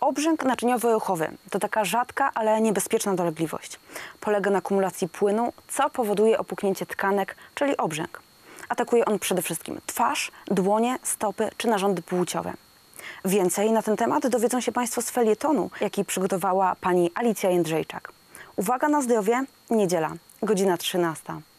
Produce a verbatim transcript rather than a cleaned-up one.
Obrzęk naczyniowo-jąchowy to taka rzadka, ale niebezpieczna dolegliwość. Polega na akumulacji płynu, co powoduje opuknięcie tkanek, czyli obrzęk. Atakuje on przede wszystkim twarz, dłonie, stopy czy narządy płciowe. Więcej na ten temat dowiedzą się Państwo z felietonu, jaki przygotowała pani Alicja Jędrzejczak. Uwaga na zdrowie, niedziela, godzina trzynasta.